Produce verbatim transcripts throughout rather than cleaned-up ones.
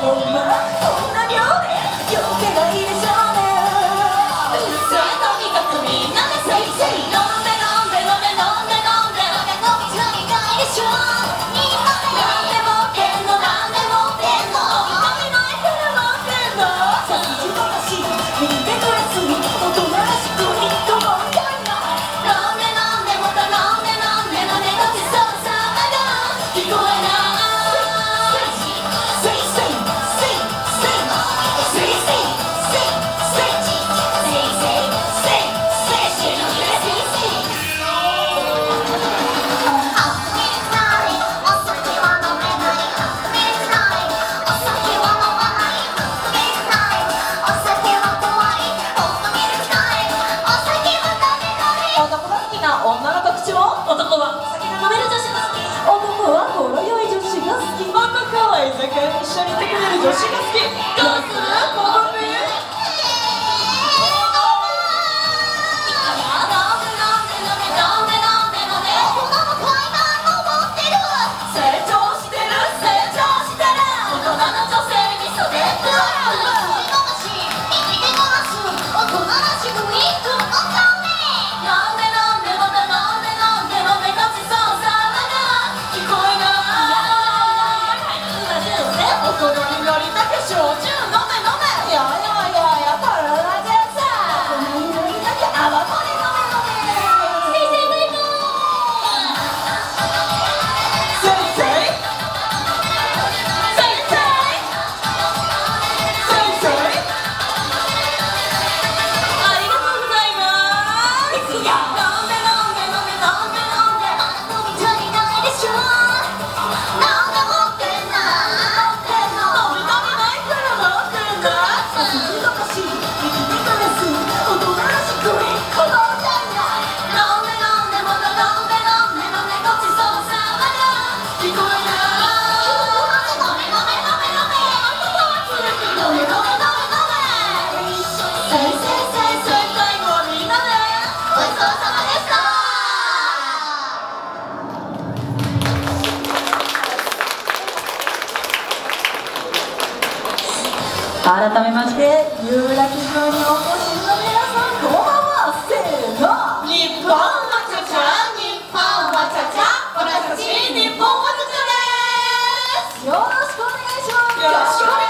改めまして有楽町にお越しの皆さん、こんばんは。せーの、 日本はチャチャ、日本はチャチャ、私たち日本はチャチャです。 よろしくお願いします。 よろしくお願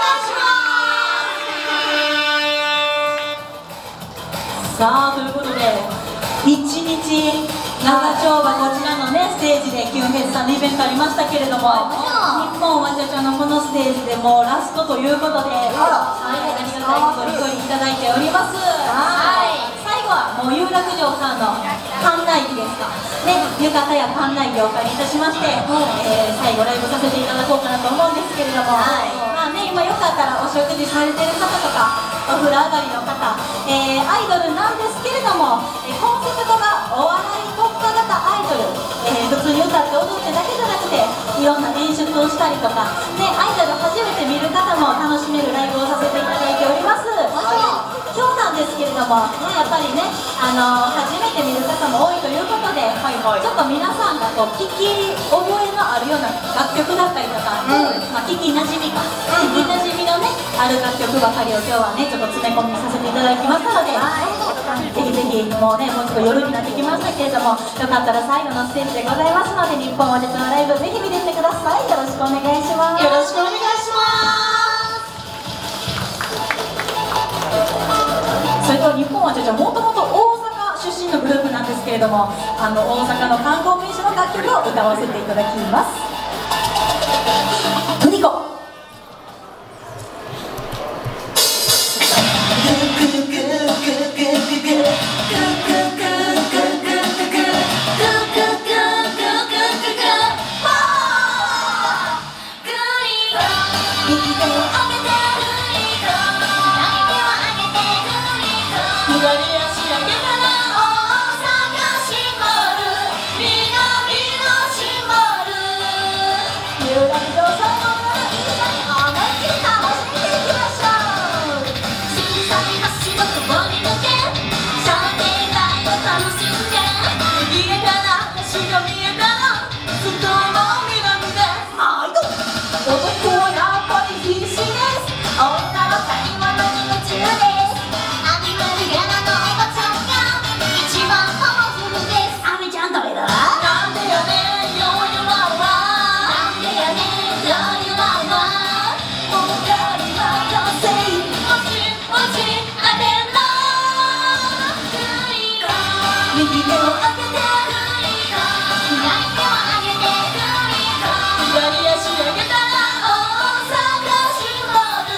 いします。 さあ、ということでいちにち長丁場、こちらのねステージでキュンフェスさんのイベントありましたけれども、日本はちゃちゃのこのステージでもうラストということで、はい、ありがたいことにご意いただいております。はい、最後はもう有楽町さんの館内着ですかね、浴衣や館内着をお借りいたしまして、えー、最後ライブさせていただこうかなと思うんですけれども、はい、まあね、今よかったらお食事されてる方とかお風呂上がりの方、えー、アイドルなんですけれども、えー、コンセプトがお笑い特化型アイドル、えー、普通に歌って踊ってだけじゃなくていろんな演出をしたりとか、ね、アイドル初めて見る方も楽しめるライブをさせていただいております。今日なんですけれども、ね、やっぱりね、あのー、初めて見る方も多いということで、はいはい、ちょっと皆さんがこう聞き覚えのあるような楽曲だったりとか、うん、まあ、聞きなじみか、うんうん、聞きなじみのねある楽曲ばかりを今日はねちょっと詰め込みさせていただきますので、はい、ぜひぜひもうねもうちょっと夜になってきましたけれども、よかったら最後のステージでございますので、日本はちゃちゃのライブぜひ見てみてください。よろしくお願いします。 よろしくお願いします。 それと日本はちゃちゃもともと大阪出身のグループなんですけれども、あの大阪の観光名所の楽曲を歌わせていただきます。トニコ。 大阪シンボル、南のシンボル。 右手を上げて左足上げたら大阪シンボル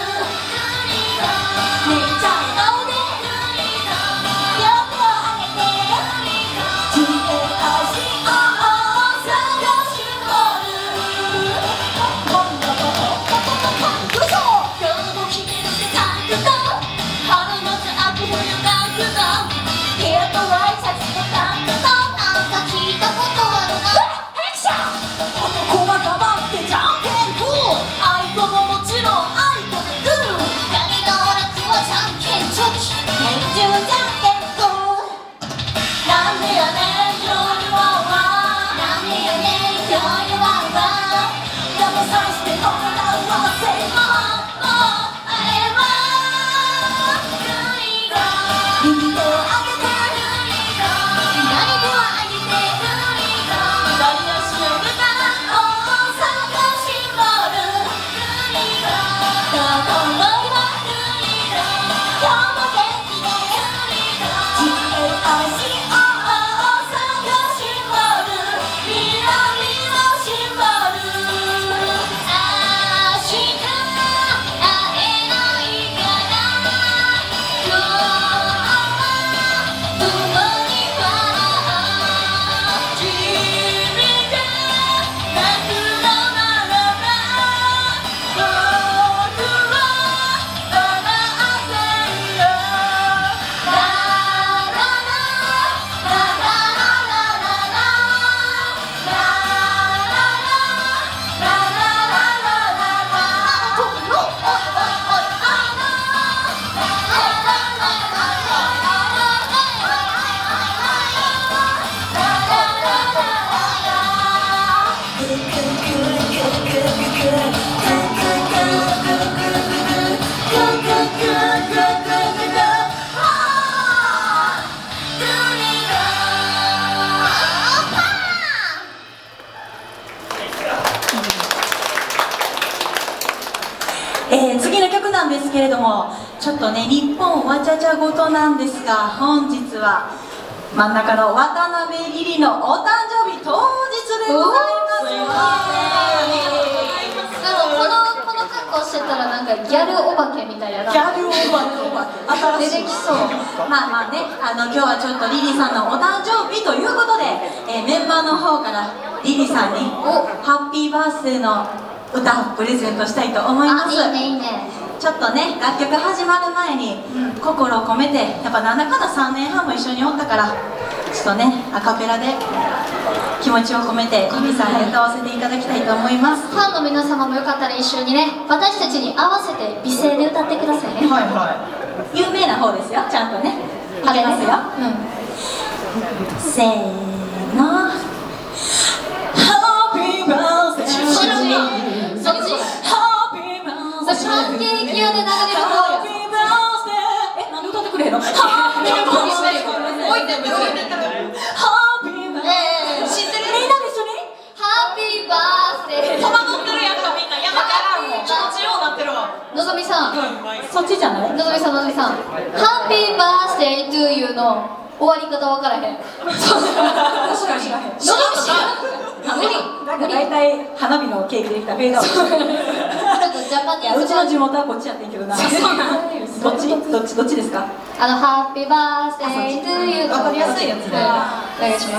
姉ちゃん顔で両手を上げて ジェーアイシー 大阪シンボルポンポコポコポコポン嘘今日も決めるぜタンクト春夏秋冬タンクトヘアとワイシャツとタンクトなんか聞いたことあるなヘクション男は黙ってじゃんけんぽんあいこももちろんあいこでグー誰がオラクはじゃんけんチョキ年中じゃんけんぽんなんでやねんひょうゆわんわなんでやねんひょうゆわんわでもさしてこのラウはせいももう会えば右手を上げて左手は上げて左足を上げたら大阪シンボルどこも今今日も元気で ジェーアイシー 大阪シンボル南のシンボル明日会えないから今日は共に笑う君が泣くのならば僕は笑ってるよラララララララララララララおいおいおいおいえー、次の曲なんですけれども、ちょっとね日本わちゃちゃごとなんですが、本日は真ん中の渡辺リリのお誕生日当日でございます。 あのこのこの格好してたらなんかギャルお化けみたいやな。 ギャルお化け出てきそう。 まあまあね、あの今日はちょっとリリさんのお誕生日ということで、えー、メンバーの方からリリさんにハッピーバースデーの歌をプレゼントしたいと思います。 あ、いいねいいね。 ちょっとね楽曲始まる前に心を込めて、やっぱなんだかんださんねんはんも一緒におったから、ちょっとねアカペラで気持ちを込めてリリさんに歌わせていただきたいと思います。 ファンの皆様もよかったら一緒にね、私たちに合わせて美声で歌ってくださいね。 はいはい、有名な方ですよ、ちゃんとねいけますよ。うん、せーの、ハッピーバースデー。 そっちそっちハッピーバースデー。 パンケーキ屋で流れるハッ方や。 ピーバースデー。え、なんで歌ってくれへんの？ハッピーバースデー。 置いてる置いてる。 ハッピーバースデー。 ええ、知ってる？ みんなで一緒にハッピーバースデー。 戸惑ってるやんか、みんな。やばからんもん。気持ちようなってるわ。 のぞみさん、 そっちじゃない？ のぞみさん、のぞみさん、ハッピーバースデートゥーユーの終わり方わからへん。 確かに知らへん。 のぞみ知らん。無理なんか大体花火のケーキできたフェードアウト。 ちょっとジャパニーズ。 いや、うちの地元はこっちやってんけどな。どっちどっちどっちですか？ あのハッピーバースデートゥーユーのわかりやすいやつで。 お願いします。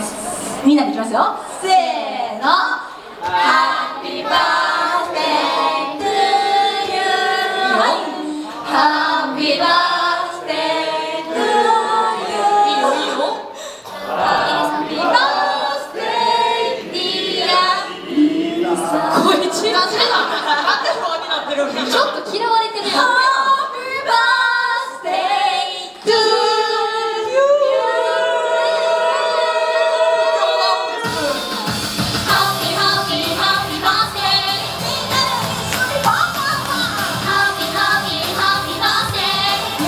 みんなでいきますよ。せーの。ハッピーバースデートゥーユー。ハッピーバースデートゥーユー。いいよいいよ。ハッピーバースデーディア。 こいつなんでななんで不安になってるみんな。 ちょっと嫌われてるよ。 ハッピーバースデートゥーユー。 ハッピーハッピーハッピーバースデー。みんなで一緒にパンパンパン。ハッピーハッピーハッピーバースデー。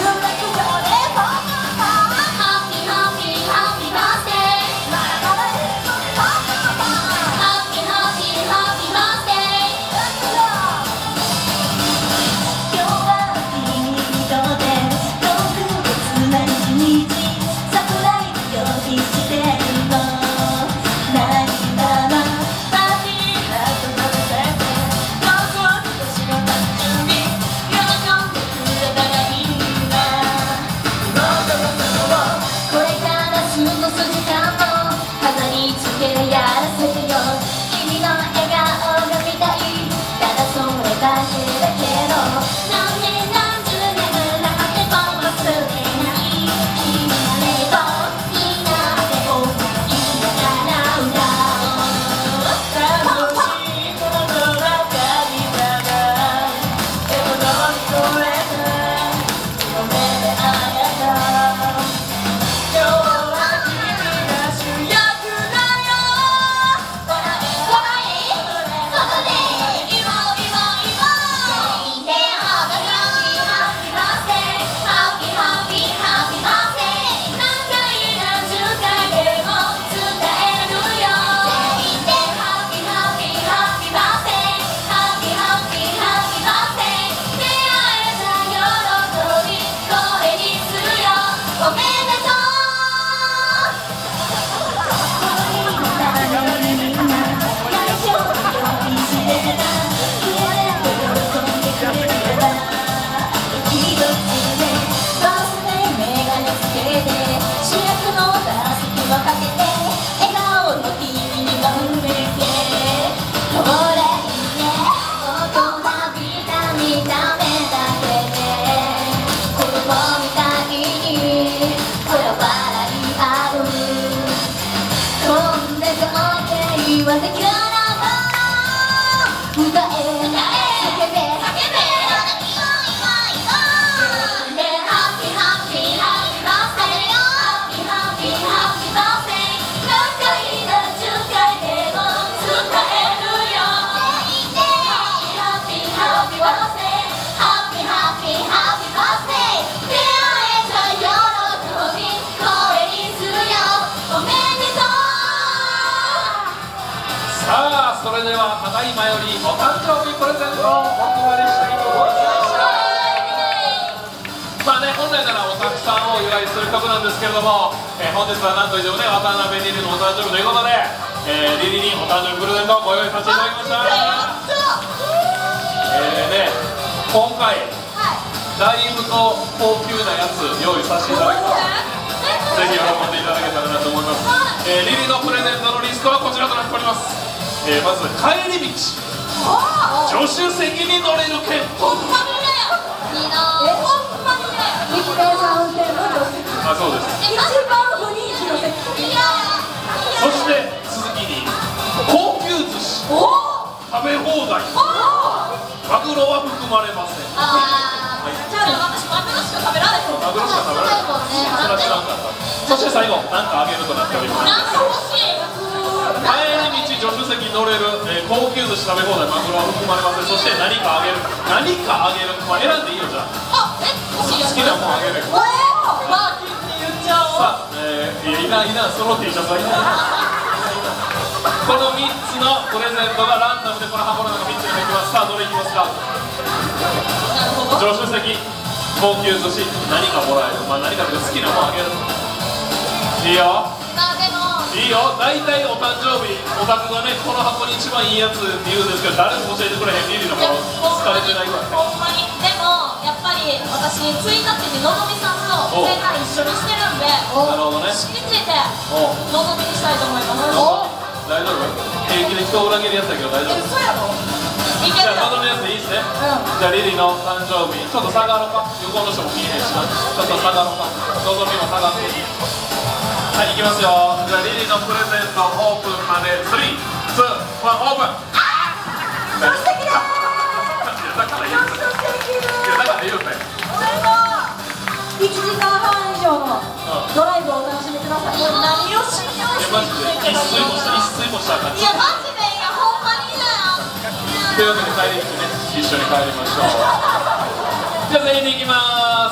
それではただいまよりお誕生日プレゼントをお配りしたいと思います。まあね、本来ならおたくさんをお祝いする曲なんですけれども、えー、本日は何といってもね、渡辺リリのお誕生日ということで、えー、リリにお誕生日プレゼントをご用意させていただきました。えーね、今回、だいぶと高級なやつ用意させていただきます。ぜひ喜んでいただけたらなと思います。えー、リリのプレゼントのリストはこちらとなっております。えー、まず帰り道、助手席に乗れる券。 ほんまにね、いいなぁ。ほんまにね、 一平さん運転の助手席、 あ、そうです。 一番不人気の席。 いやそして続きに高級寿司食べ放題、マグロは含まれません。 あはい、 じゃあ私マグロしか食べられへん。 マグロしか食べられない。それは知らんかった。そして最後なんかあげるとなっております。 なんか欲しい。 帰り道助手席に乗れる、えー、高級寿司食べ放題、マグロは含まれません。そして何かあげる、何かあげる、まあ、選んでいいよ。じゃああ、え、欲しいやつ。 好きなもんあげる。 マーキーって言っちゃおう。 さあ、えー、いやいらんいらん、その T シャツはいらん。このみっつのプレゼントがランダムでこの箱の中みっつに入ってます。さあどれいきますか。助手席、高級寿司、何かもらえる、まあ何かというか好きなもんあげる。いいよまあでもいいよ。大体お誕生日お宅がね、この箱に一番いいやつって言うんですけど、誰も教えてくれへん。リリの顔疲れてないぐらい。 ほんまに。でもやっぱり私ついたてにのぞみさんと生誕一緒にしてるんで、 なるほどね。 信じておうのぞみにしたいと思います。 大丈夫？平気で人を裏切るやつだけど大丈夫？ 嘘やろ。いけじるよ。 ゃあ望むやつでいいですね。じゃあリリの誕生日ちょっと下がろうか。横の人も見えへんしな。ちょっと下がろうか。望みも下がっていい。はい、いきますよ。じゃあリリのプレゼントオープンまでスリー、ツー、ワン、オープン。助手席だー。だから言うて。いやだから言うて。 いちじかんはん以上のドライブをお楽しみください。 何を信用いやマジで一睡もした一睡もしたらあかん。 いやマジで、いやほんまにだよ。 というわけで帰り道ね、一緒に帰りましょう。じゃあ全員でいきます。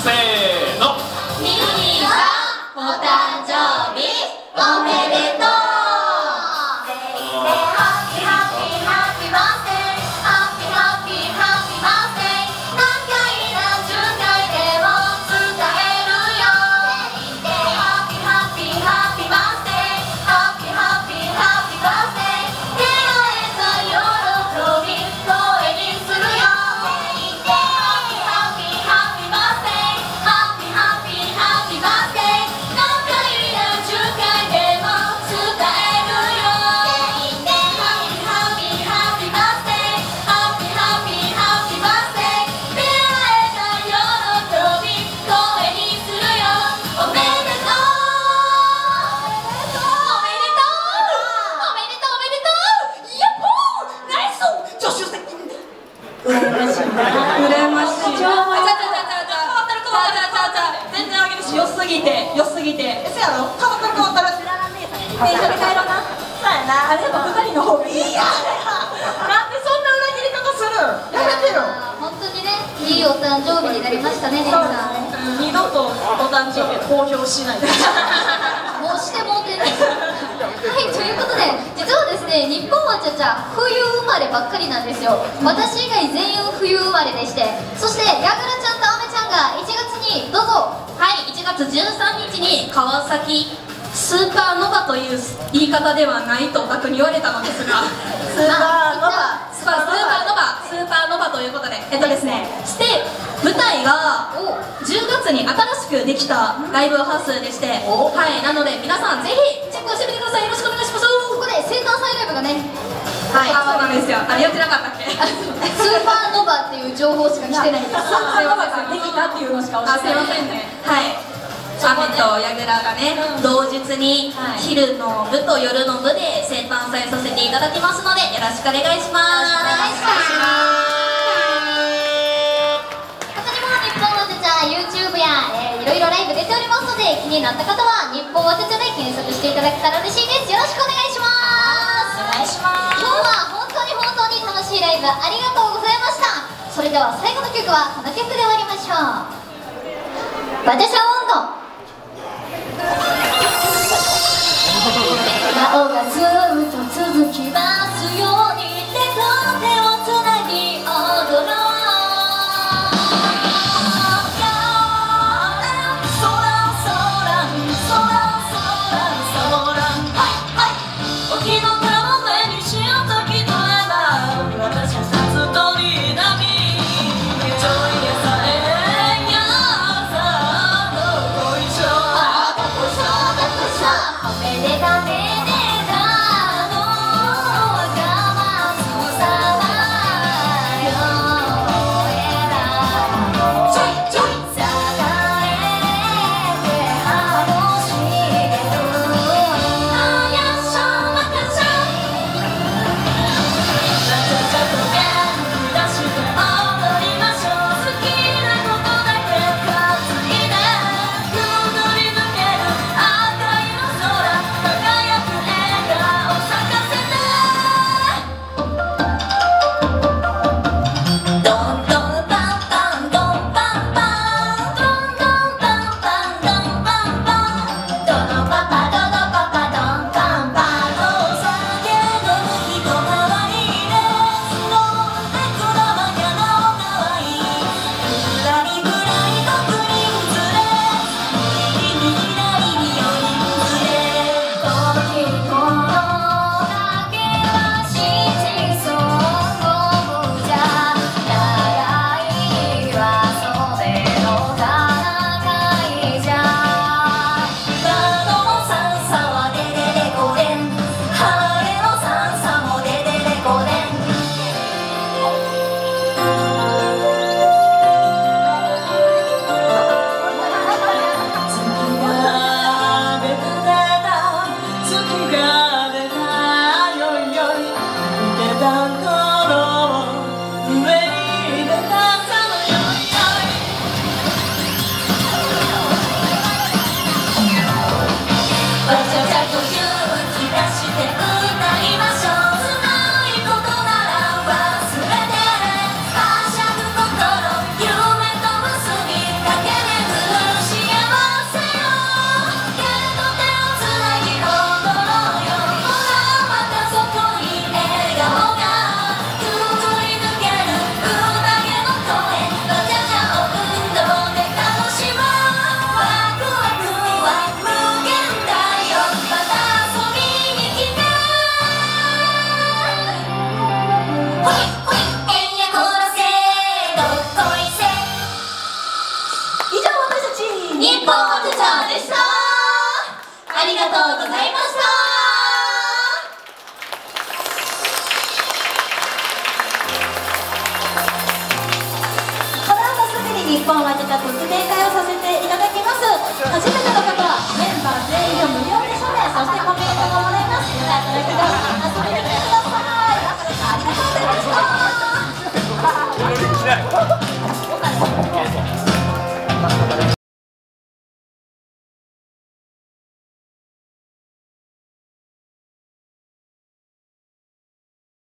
せーの。 リリーさん、お誕生日おめでとう。全員でハッピーハッピーハッピーバースデー、ハッピーハッピーハッピーバースデー。何回何十回でも伝えるよ。全員でハッピーハッピーハッピーバースデー、ハッピーハッピーハッピーバースデー。出会えた喜び声にするよ。全員でハッピーハッピーハッピーバースデー、ハッピーハッピーハッピーバースデー。何回何十回でも伝えるよ。全員でハッピーハッピーハッピーバースデー、ハッピーハッピーハッピーバースデー。出会えた喜び声にするよ。おめでとうおめでとうおめでとうおめでとう。やっほーナイス助手席。 羨ましい羨ましい。 ちゃちゃちゃちゃちゃ変わったる変わったる変わったる。全然あげるし良すぎて良すぎて。そやろ。変わったる変わったる。 電車で帰ろうな。 そうやな。 あれやっぱふたりの方がいい。 いやなんでそんな裏切り方する。やめてよ。 本当にね、いいお誕生日になりましたね、姉さん。 二度とお誕生日公表しないで。 もうしてもうてね。はい、ということで、実はですね、日本はちゃちゃ冬生まればっかりなんですよ。私以外全員冬生まれでして、そしてヤグラちゃんとアメちゃんがいちがつにどうぞ。 はい、いちがつじゅうさんにちに川崎スーパーノバという言い方ではないとお宅に言われたのですが、 スーパーノバ。 スーパーノバスーパーノバということで、えっとですね、ステ舞台がじゅうがつに新しくできたライブハウスでして、はい、なので皆さんぜひチェックしてみてください。よろしくお願いします。 ここで生誕祭ライブがね、 はい、あ、そうなんですよ。あれやってなかったっけ？ スーパーノバっていう情報しか来てないです。 スーパーノバができたっていうのしかあ、すいませんね。はい。アメとヤグラがね、同日に昼の部と夜の部で生誕祭させていただきますので、よろしくお願いします。 お願いします。他にも日本わちゃちゃ YouTube や、えー、いろいろライブ出ておりますので、気になった方は日本わちゃちゃで検索していただけたら嬉しいです。よろしくお願いします。 お願いします。 今日は本当に本当に楽しいライブありがとうございました。それでは最後の曲はこの曲で終わりましょう。バチャシャ温度。青がずっと続きますよ。 日本お手帳でした。ありがとうございました。 この後すぐに日本わちゃちゃ特典会をさせていただきます。初めての方はメンバー全員を無料で署名、そしてコメントがもらえます。よかったらください。遊びに来てください。ありがとうございました。